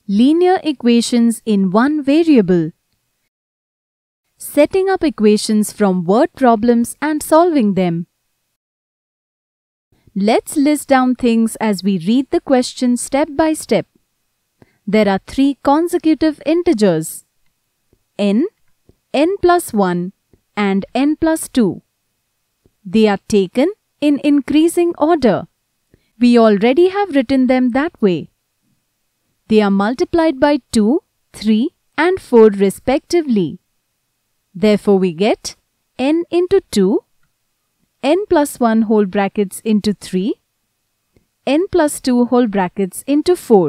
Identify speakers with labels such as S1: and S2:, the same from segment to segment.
S1: Linear equations in one variable. Setting up equations from word problems and solving them. Let's list down things as we read the question step by step. There are 3 consecutive integers, n, n plus 1 and n plus 2. They are taken in increasing order. We already have written them that way. They are multiplied by 2, 3 and 4 respectively. Therefore we get n into 2, n plus 1 whole brackets into 3, n plus 2 whole brackets into 4.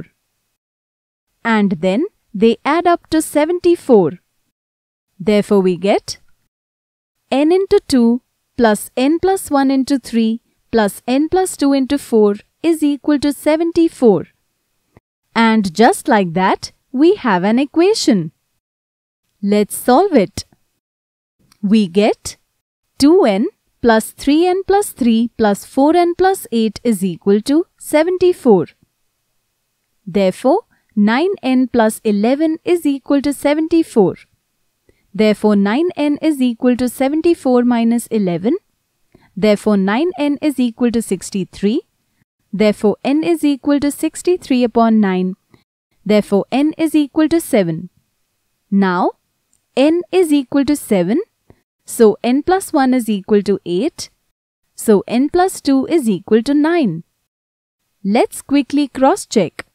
S1: And then they add up to 74. Therefore we get n into 2 plus n plus 1 into 3 plus n plus 2 into 4 is equal to 74. And just like that, we have an equation. Let's solve it. We get 2n plus 3n plus 3 plus 4n plus 8 is equal to 74. Therefore, 9n plus 11 is equal to 74. Therefore, 9n is equal to 74 minus 11. Therefore, 9n is equal to 63. Therefore, n is equal to 63 upon 9. Therefore, n is equal to 7. Now, n is equal to 7. So, n plus 1 is equal to 8. So, n plus 2 is equal to 9. Let's quickly cross-check.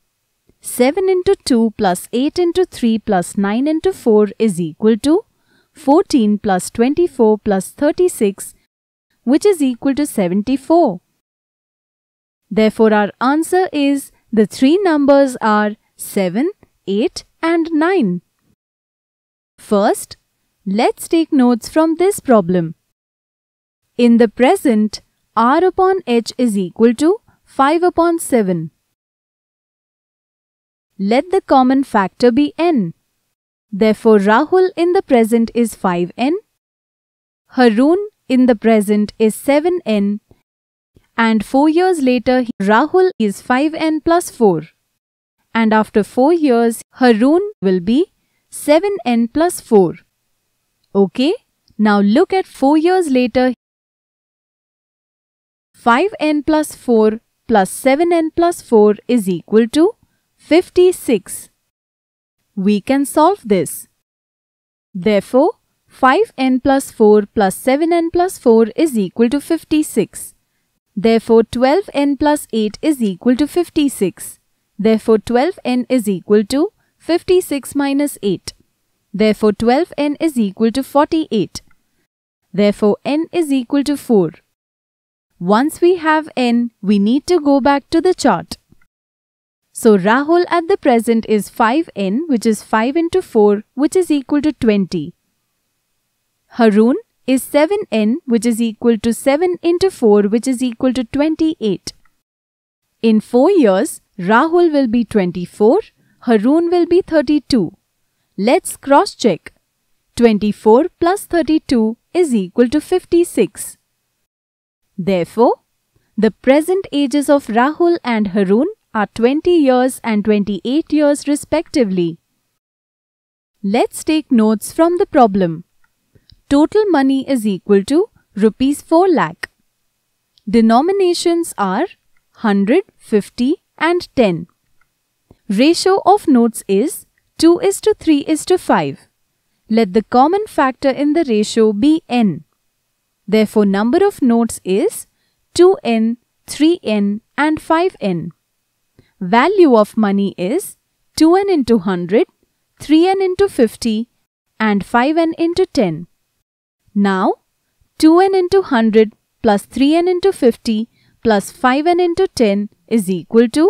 S1: 7 into 2 plus 8 into 3 plus 9 into 4 is equal to 14 plus 24 plus 36, which is equal to 74. Therefore, our answer is the 3 numbers are 7, 8 and 9. First, let's take notes from this problem. In the present, r upon h is equal to 5 upon 7. Let the common factor be n. Therefore, Rahul in the present is 5n, Haroon in the present is 7n, and 4 years later, Rahul is 5n plus 4. And after 4 years, Haroon will be 7n plus 4. Okay, now look at 4 years later. 5n plus 4 plus 7n plus 4 is equal to 56. We can solve this. Therefore, 5n plus 4 plus 7n plus 4 is equal to 56. Therefore, 12n plus 8 is equal to 56. Therefore, 12n is equal to 56 minus 8. Therefore, 12n is equal to 48. Therefore, n is equal to 4. Once we have n, we need to go back to the chart. So, Rahul at the present is 5n, which is 5 into 4, which is equal to 20. Haroon is 7n, which is equal to 7 into 4, which is equal to 28. In 4 years, Rahul will be 24, Haroon will be 32. Let's cross-check. 24 plus 32 is equal to 56. Therefore, the present ages of Rahul and Haroon are 20 years and 28 years respectively. Let's take notes from the problem. Total money is equal to rupees 4 lakh. Denominations are 100, 50 and 10. Ratio of notes is 2:3:5. Let the common factor in the ratio be n. Therefore, number of notes is 2n, 3n and 5n. Value of money is 2n into 100, 3n into 50 and 5n into 10. Now, 2n into 100 plus 3n into 50 plus 5n into 10 is equal to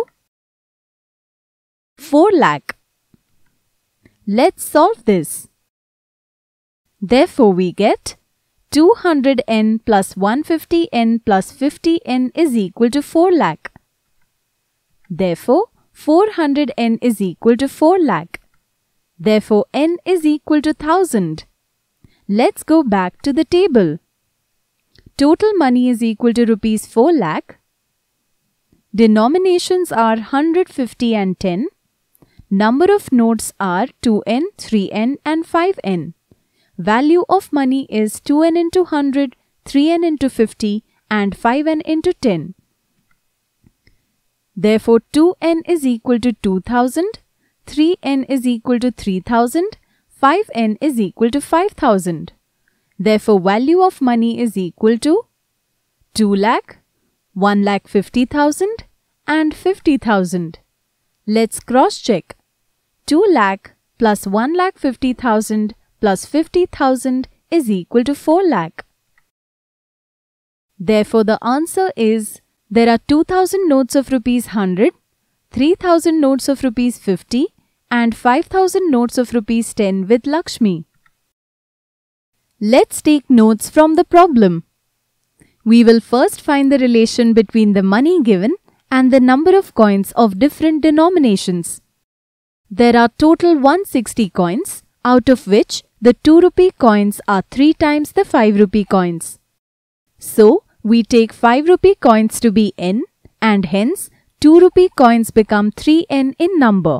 S1: 4 lakh. Let's solve this. Therefore, we get 200n plus 150n plus 50n is equal to 4 lakh. Therefore, 400n is equal to 4 lakh. Therefore, n is equal to 1000. Let's go back to the table. Total money is equal to rupees 4 lakh. Denominations are 100, 50 and 10. Number of notes are 2n, 3n and 5n. Value of money is 2n into 100, 3n into 50 and 5n into 10. Therefore, 2n is equal to 2000, 3n is equal to 3000, 5n is equal to 5000. Therefore, value of money is equal to 2 lakh, 1,50,000 and 50,000. Let's cross-check. 2 lakh plus 1,50,000 plus 50,000 is equal to 4 lakh. Therefore, the answer is there are 2,000 notes of rupees 100, 3,000 notes of rupees 50 and 5,000 notes of rupees 10 with Lakshmi. Let's take notes from the problem. We will first find the relation between the money given and the number of coins of different denominations. There are total 160 coins, out of which the 2 rupee coins are 3 times the 5 rupee coins. So, we take 5 rupee coins to be n and hence 2 rupee coins become 3n in number.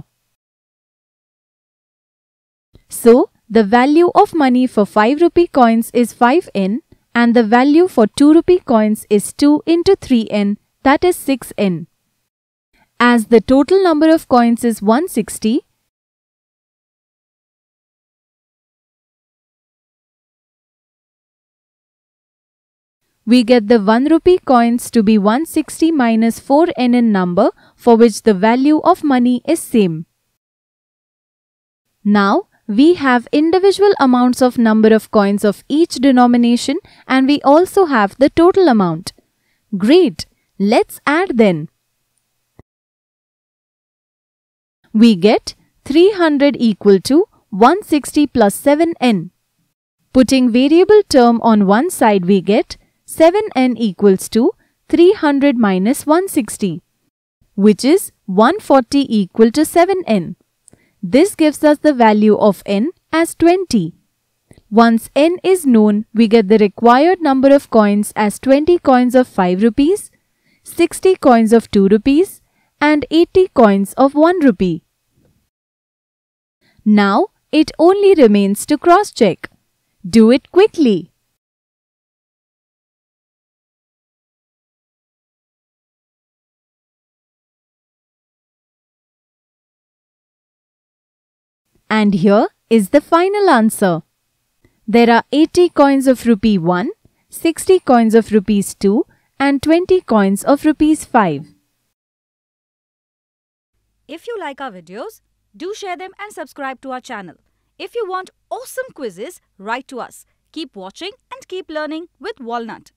S1: So, the value of money for 5 rupee coins is 5n and the value for 2 rupee coins is 2 into 3n, that is 6n. As the total number of coins is 160, we get the 1 rupee coins to be 160 minus 4n in number, for which the value of money is same. Now, we have individual amounts of number of coins of each denomination and we also have the total amount. Great! Let's add then. We get 300 equal to 160 plus 7n. Putting variable term on one side, we get 7n equals to 300 minus 160, which is 140 equal to 7n. This gives us the value of n as 20. Once n is known, we get the required number of coins as 20 coins of 5 rupees, 60 coins of 2 rupees and 80 coins of 1 rupee. Now, it only remains to cross-check. Do it quickly. And here is the final answer. There are 80 coins of rupee 1, 60 coins of rupees 2 and 20 coins of rupees 5.
S2: If you like our videos, do share them and subscribe to our channel. If you want awesome quizzes, write to us. Keep watching and keep learning with Walnut.